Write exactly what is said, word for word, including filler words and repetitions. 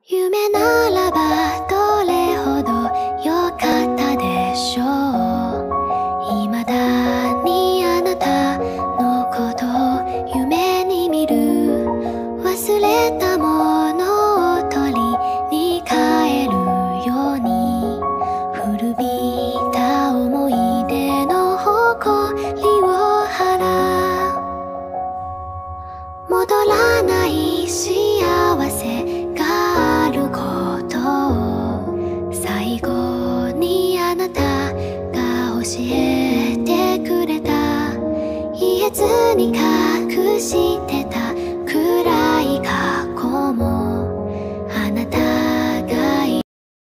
夢ならばどれほど良かったでしょう。未だにあなたのことを夢に見る。忘れたものを取りに帰るように、古びた思い出の誇りを払う。戻らない幸せがあることを最後にあなたが教えてくれた。言えずに隠してた